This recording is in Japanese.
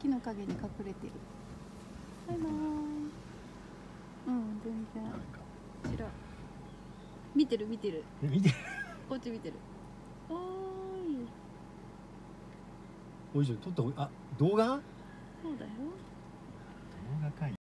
木の陰に隠れてる。バイバーイ。全然ちら見てる見てるこっち見てる。おーい、 おいしょ、撮った。あ、動画？ そうだよ。 動画かい。